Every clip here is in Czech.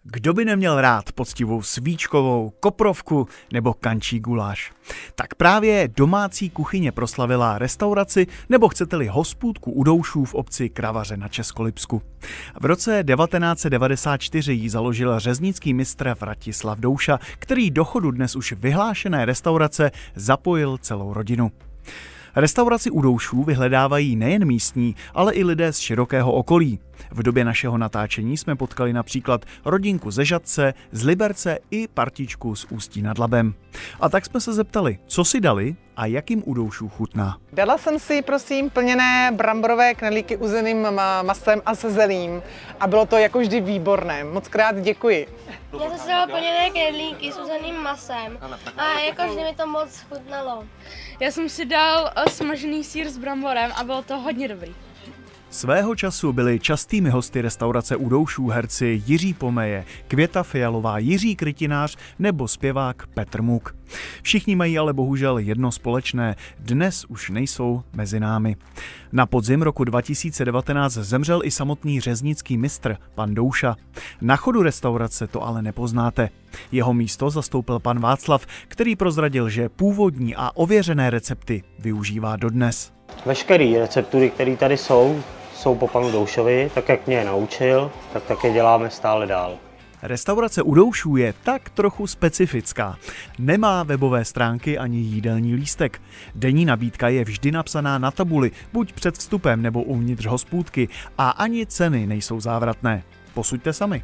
Kdo by neměl rád poctivou svíčkovou, koprovku nebo kančí guláš? Tak právě domácí kuchyně proslavila restauraci nebo chcete-li hospůdku u Doušů v obci Kravaře na Českolipsku. V roce 1994 ji založil řeznický mistr Vratislav Douša, který do chodu dnes už vyhlášené restaurace zapojil celou rodinu. Restauraci u Doušů vyhledávají nejen místní, ale i lidé z širokého okolí. V době našeho natáčení jsme potkali například rodinku ze Žatce, z Liberce i partičku z Ústí nad Labem. A tak jsme se zeptali, co si dali a jak jim u Doušů chutná. Dala jsem si, prosím, plněné bramborové knedlíky uzeným masem a se zelím. A bylo to jako vždy výborné. Moc krát děkuji. Já jsem si dala plněné knedlíky s uzeným masem a jako vždy mi to moc chutnalo. Já jsem si dal smažený sýr s bramborem a bylo to hodně dobrý. Svého času byli častými hosty restaurace u Doušů herci Jiří Pomeje, Květa Fialová, Jiří Krytinář nebo zpěvák Petr Muk. Všichni mají ale bohužel jedno společné, dnes už nejsou mezi námi. Na podzim roku 2019 zemřel i samotný řeznický mistr, pan Douša. Na chodu restaurace to ale nepoznáte. Jeho místo zastoupil pan Václav, který prozradil, že původní a ověřené recepty využívá dodnes. Veškeré receptury, které tady jsou po panu Doušovi, tak jak mě je naučil, tak také děláme stále dál. Restaurace u Doušů je tak trochu specifická. Nemá webové stránky ani jídelní lístek. Denní nabídka je vždy napsaná na tabuli, buď před vstupem nebo uvnitř hospůdky, a ani ceny nejsou závratné. Posuďte sami.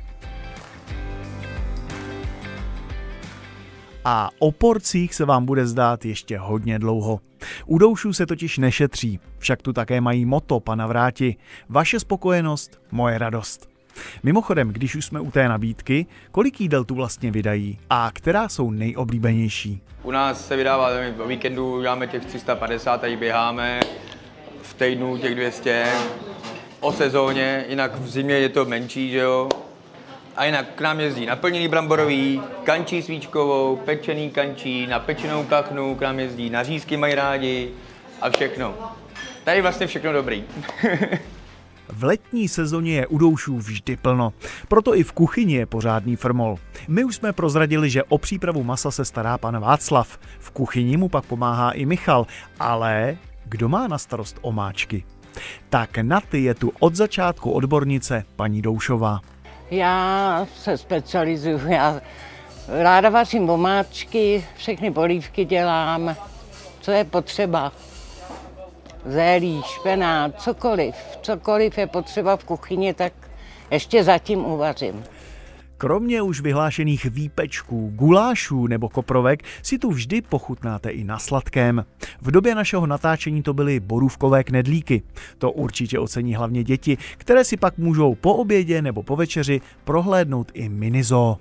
A o porcích se vám bude zdát ještě hodně dlouho. U Doušů se totiž nešetří, však tu také mají motto pana Vráti: vaše spokojenost, moje radost. Mimochodem, když už jsme u té nabídky, kolik jídel tu vlastně vydají a která jsou nejoblíbenější? U nás se vydává o víkendu, děláme těch 350, tady běháme, v týdnu těch 200, o sezóně, jinak v zimě je to menší, že jo. A jinak k nám jezdí naplněný bramborový, kančí svíčkovou, pečený kančí, na pečenou kachnu, k nám jezdí na řízky, mají rádi a všechno. Tady vlastně všechno dobrý. V letní sezóně je u Doušů vždy plno, proto i v kuchyni je pořádný frmol. My už jsme prozradili, že o přípravu masa se stará pan Václav. V kuchyni mu pak pomáhá i Michal, ale kdo má na starost omáčky? Tak na ty je tu od začátku odbornice paní Doušová. Já se specializuju, já ráda vařím omáčky, všechny polívky dělám, co je potřeba. Zelí, špenát, cokoliv je potřeba v kuchyni, tak ještě zatím uvařím. Kromě už vyhlášených výpečků, gulášů nebo koprovek si tu vždy pochutnáte i na sladkém. V době našeho natáčení to byly borůvkové knedlíky. To určitě ocení hlavně děti, které si pak můžou po obědě nebo po večeři prohlédnout i minizoo.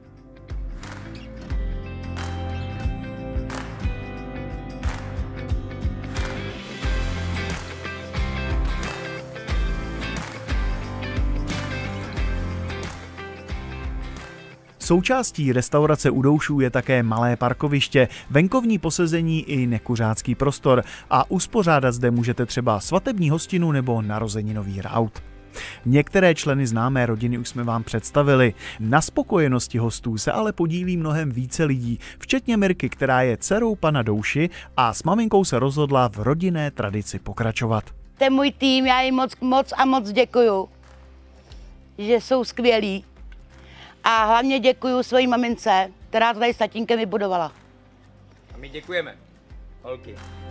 Součástí restaurace u Doušů je také malé parkoviště, venkovní posezení i nekuřácký prostor a uspořádat zde můžete třeba svatební hostinu nebo narozeninový raut. Některé členy známé rodiny už jsme vám představili. Na spokojenosti hostů se ale podílí mnohem více lidí, včetně Mirky, která je dcerou pana Douši a s maminkou se rozhodla v rodinné tradici pokračovat. To je můj tým, já jim moc děkuju, že jsou skvělí. A hlavně děkuju svojí mamince, která to tady s tatínkem vybudovala. A my děkujeme, holky.